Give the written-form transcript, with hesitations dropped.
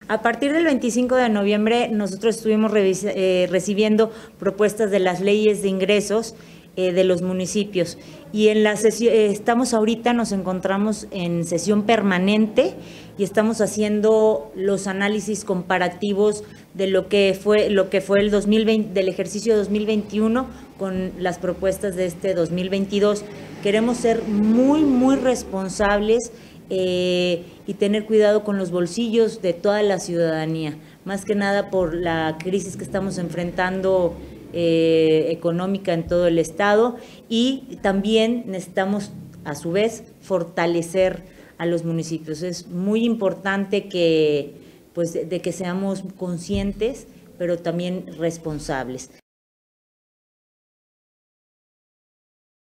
A partir del 25 de noviembre nosotros estuvimos recibiendo propuestas de las leyes de ingresos de los municipios y en la sesión nos encontramos en sesión permanente y estamos haciendo los análisis comparativos de lo que fue el 2020 del ejercicio 2021 con las propuestas de este 2022. Queremos ser muy responsables y tener cuidado con los bolsillos de toda la ciudadanía, más que nada por la crisis que estamos enfrentando económica en todo el estado, y también necesitamos a su vez fortalecer a los municipios. Es muy importante que de que seamos conscientes pero también responsables.